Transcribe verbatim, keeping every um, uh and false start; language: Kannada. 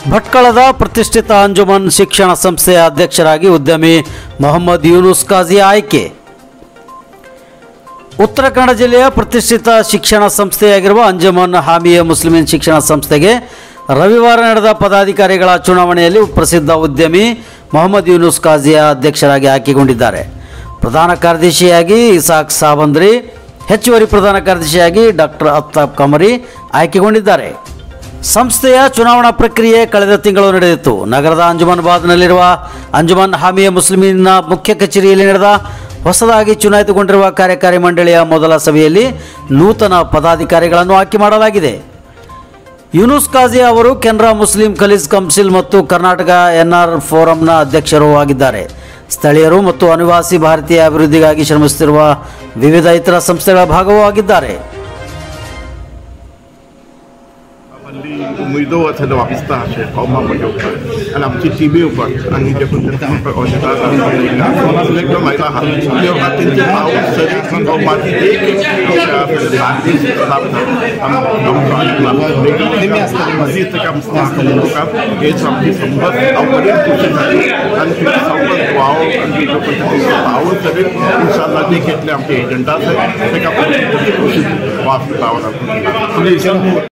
ಭಟ್ಕಳದ ಪ್ರತಿಷ್ಠಿತ ಅಂಜುಮನ್ ಶಿಕ್ಷಣ ಸಂಸ್ಥೆಯ ಅಧ್ಯಕ್ಷರಾಗಿ ಉದ್ಯಮಿ ಮೊಹಮ್ಮದ್ ಯೂನುಸ್ ಕಾಜಿ ಆಯ್ಕೆ. ಉತ್ತರ ಕನ್ನಡ ಜಿಲ್ಲೆಯ ಪ್ರತಿಷ್ಠಿತ ಶಿಕ್ಷಣ ಸಂಸ್ಥೆಯಾಗಿರುವ ಅಂಜುಮನ್ ಹಾಮಿಯೆ ಮುಸ್ಲಿಮೀನ್ ಶಿಕ್ಷಣ ಸಂಸ್ಥೆಗೆ ರವಿವಾರ ನಡೆದ ಪದಾಧಿಕಾರಿಗಳ ಚುನಾವಣೆಯಲ್ಲಿ ಪ್ರಸಿದ್ಧ ಉದ್ಯಮಿ ಮೊಹಮ್ಮದ್ ಯೂನುಸ್ ಕಾಜಿಯ ಅಧ್ಯಕ್ಷರಾಗಿ ಆಯ್ಕೆಗೊಂಡಿದ್ದಾರೆ. ಪ್ರಧಾನ ಕಾರ್ಯದರ್ಶಿಯಾಗಿ ಇಸಾಕ್ ಸಾಬಂದ್ರಿ, ಹೆಚ್ಚುವರಿ ಪ್ರಧಾನ ಕಾರ್ಯದರ್ಶಿಯಾಗಿ ಡಾಕ್ಟರ್ ಅತ್ತಾಬ್ ಕಮರಿ ಆಯ್ಕೆಗೊಂಡಿದ್ದಾರೆ. ಸಂಸ್ಥೆಯ ಚುನಾವಣಾ ಪ್ರಕ್ರಿಯೆ ಕಳೆದ ತಿಂಗಳು ನಡೆದಿತ್ತು. ನಗರದ ಅಂಜುಮನ್ ಬಾದ್ನಲ್ಲಿರುವ ಅಂಜುಮನ್ ಹಾಮಿಯೆ ಮುಸ್ಲಿಮೀನ್ನ ಮುಖ್ಯ ಕಚೇರಿಯಲ್ಲಿ ನಡೆದ ಹೊಸದಾಗಿ ಚುನಾಯಿತಗೊಂಡಿರುವ ಕಾರ್ಯಕಾರಿ ಮಂಡಳಿಯ ಮೊದಲ ಸಭೆಯಲ್ಲಿ ನೂತನ ಪದಾಧಿಕಾರಿಗಳನ್ನು ಆಯ್ಕೆ ಮಾಡಲಾಗಿದೆ. ಯೂನುಸ್ ಕಾಜಿ ಅವರು ಕೆನರಾ ಮುಸ್ಲಿಂ ಖಲೀಜ್ ಕೌನ್ಸಿಲ್ ಮತ್ತು ಕರ್ನಾಟಕ ಎನ್ಆರ್ ಫೋರಂನ ಅಧ್ಯಕ್ಷರೂ ಆಗಿದ್ದಾರೆ. ಸ್ಥಳೀಯರು ಮತ್ತು ಅನಿವಾಸಿ ಭಾರತೀಯ ಅಭಿವೃದ್ಧಿಗಾಗಿ ಶ್ರಮಿಸುತ್ತಿರುವ ವಿವಿಧ ಇತರ ಸಂಸ್ಥೆಗಳ ಭಾಗವೂ ಆಗಿದ್ದಾರೆ. Muido até do apista achei como uma coisa ela precisa ver o quarto a gente precisa para hoje tá nós lembra mais lá eu atendi ao serviço ao partido que já sabe não não mas isso que vamos lá como o cap que é só que somos ao poder puxar a gente só o ao a gente precisa ao saber inshallah de que ele am agenda se que capaz de puxar o ao